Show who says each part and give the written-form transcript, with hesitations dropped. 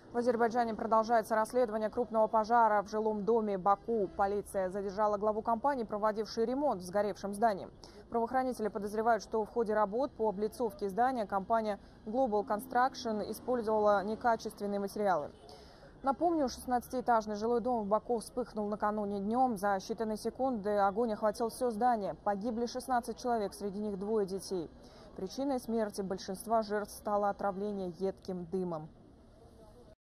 Speaker 1: В Азербайджане продолжается расследование крупного пожара в жилом доме Баку. Полиция задержала главу компании, проводившей ремонт в сгоревшем здании. Правоохранители подозревают, что в ходе работ по облицовке здания компания Global Construction использовала некачественные материалы. Напомню, 16-этажный жилой дом в Баку вспыхнул накануне днем. За считанные секунды огонь охватил все здание. Погибли 16 человек, среди них 2 детей. Причиной смерти большинства жертв стало отравление едким дымом.